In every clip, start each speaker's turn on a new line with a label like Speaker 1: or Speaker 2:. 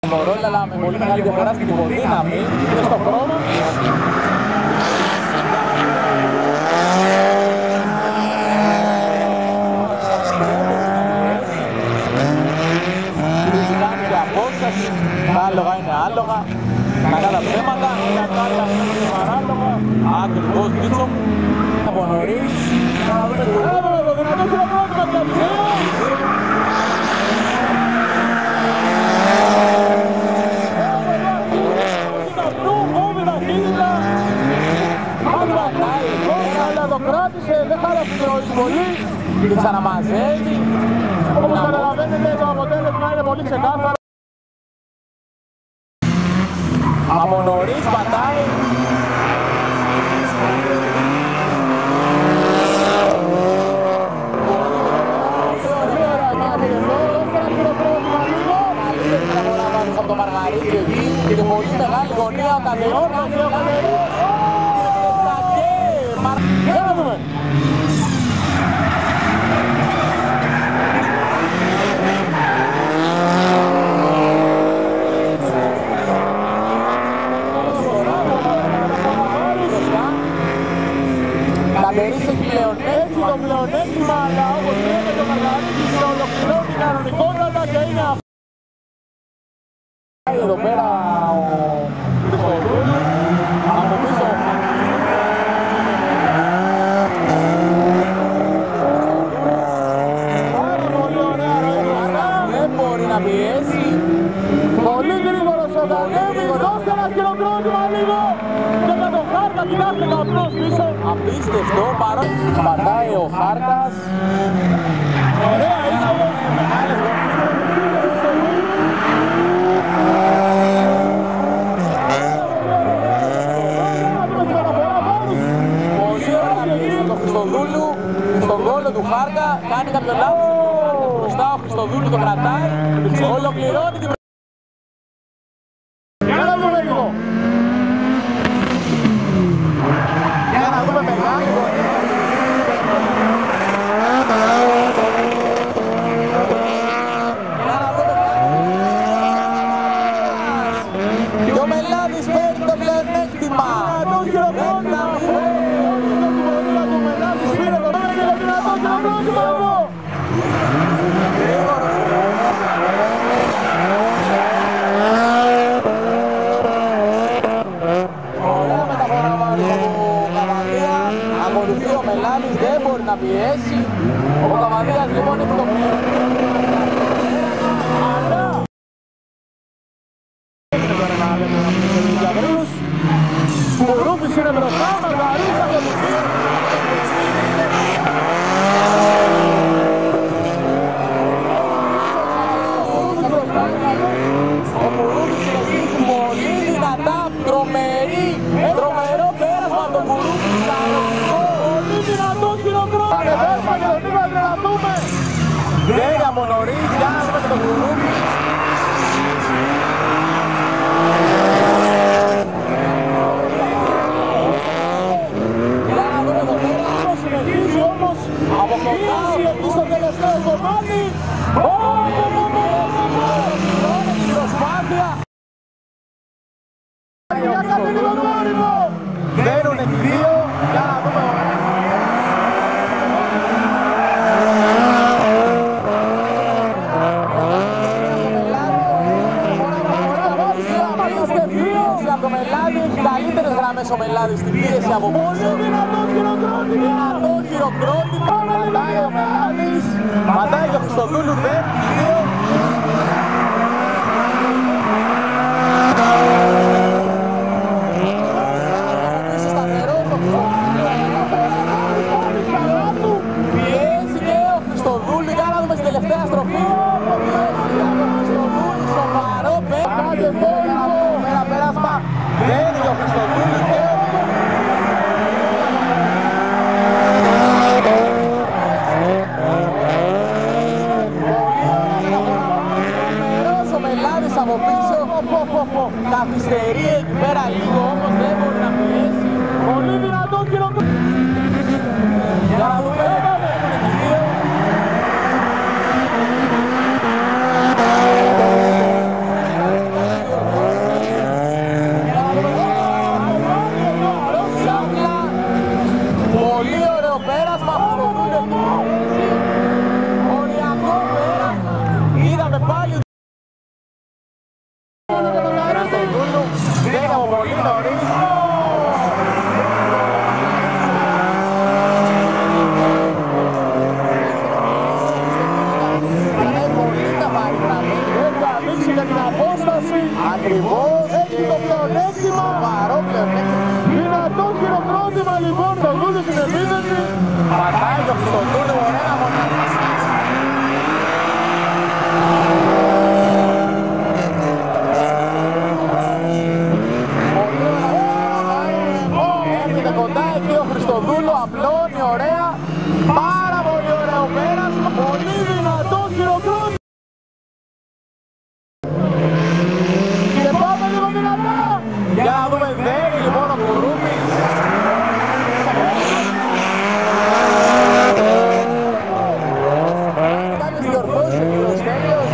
Speaker 1: ρόλο, αλλά με πολύ μεγάλη διαφορά στην υποδύναμη και στον χρόνο. Κάνει και απόσταση, τα άλογα είναι άλογα, καλά τα ψέματα, τα άλλα είναι παράλογα, ακριβώς Μίτσο μου, από νωρίς. Έβαλε το δυνατό χειροκρότημα και αλλά το κράτησε, δεν χάλασε πολύ και ξαναμαζεύει. Όπως καταλαβαίνετε το αποτέλεσμα είναι πολύ ξεκάθαρο. Από νωρίς πατάει. Από το Μαργαρίτη εκεί και τη πολύ μεγάλη γωνία ο Κατερός. Για να δούμε. Κατερίς έχει το πλεονέκτημα, αλλά όπως λέμε το Μαργαρίτης ολοκληρώνει κανονικότατα και είναι αυτό. Εδώ πέρα ο Χριστοδούλου, από πίσω δεν μπορεί να πιέσει. Πολύ γρήγορος ο Δανέβης, δώστε ένα χειροκρότημα λίγο. Και με τον Χάρκα, κοιτάξτε καπνός πίσω. Απίστευτο, παρόν πατάει ο Χάρκας. Ωραία είσοδος, μεγάλες το Χριστοδούλου, στον κόλλο του Χάρκα, κάνει κάποιο λάθος. Μπροστά ο Χριστοδούλου το κρατάει, ολοκληρώνει την. Για να δούμε λίγο. Για να δούμε μεγάλη γωνία. Και ο Μελάδης παίρνει το πλεονέκτημα. Ακολουθεί ο Μελάδης, δεν μπορεί να πιέσει. Ο Καβαδίας λοιπόν έχει το Σκουρούφης είναι μπροστά, Μαργαρίτα και Μουσία. Ο Κουρούφης είναι πολύ δυνατά, τρομερό πέρασμα από τον Κουρούφη. Πολύ δυνατό χειροκρότημα. Ανεβάσμα και τον είπατε να δούμε. Βγαίνει από νωρίς, για να δούμε και τον Κουρούφη. Συνεχίζει όμως από κοντά εκεί στο τελευταίο κομμάτι. Την προσπάθεια. Για κάθε λίγο γόριμο. Μπαίνουν οι δύο. Για να δούμε. Από το Μελάδη έχει καλύτερες γραμμές ο Μελάδης στην πίεση από πίσω. Δυνατό χειροκρότημα. Πατάει ο Μελάδης. Πατάει και ο Χριστοδούλου δεν. Πιέζει και ο Χριστοδούλου. Για να δούμε στην τελευταία στροφή. Σοβαρό πέρασμα. Βγαίνει και ο Χριστοδούλου και ο Μελάδης από πίσω. Καθυστερεί εκεί πέρα λίγο, όμως δεν μπορεί να πιέσει. Πολύ δυνατό χειροκρότημα. Για να δούμε. Ακριβώς, έχει το πλεονέκτημα. Σοβαρό πλεονέκτημα. Δυνατό χειροκρότημα λοιπόν, το Δούλου στην επίθεση. Πατάει το Χριστοδούλου, ωραία μονά. Έρχεται κοντά εκεί ο Χριστοδούλου, απλώνει ωραία. Πάρα πολύ ωραίο πέρασμα. Πολύ δυνατό χειροκρότημα. Και πάμε λίγο δυνατά. Για να δούμε, δέρει λοιπόν ο Κουρούπης. Κάποιες διορθώσεις ο κύριος Στέλιος.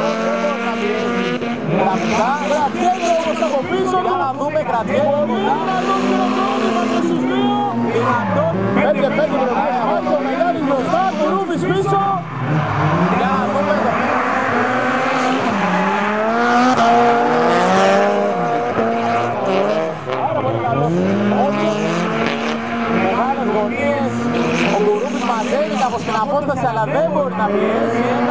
Speaker 1: Κρατιέται όμως από πίσω. Για να δούμε, κρατιέται. Πολύ δυνατό χειροκρότημα και στους δύο. Δυνατό. 5-5 μπροστά. Ο Μεγάλης μπροστά, Κουρούπης πίσω. Για να δούμε το μεγάλες γωνίες. Ο Κουρούπης μαζεύει κάπως την απόσταση, αλλά δεν μπορεί να πιέσει.